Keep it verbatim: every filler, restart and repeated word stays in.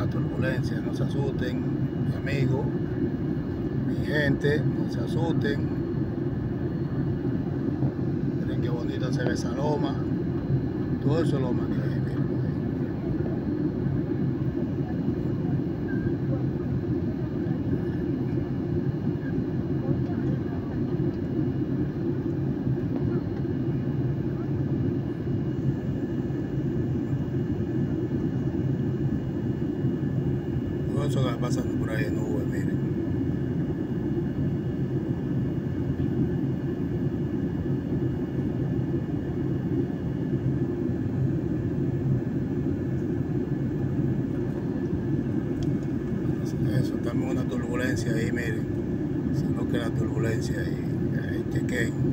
turbulencia, no se asusten, mi amigo, mi gente, no se asusten. Miren qué bonita se ve esa loma, todo eso es loma que hay, miren. Todo eso que va pasando por ahí en nubes, miren. Eso, estamos en una turbulencia ahí, miren. Si no que la turbulencia ahí, ahí chequen.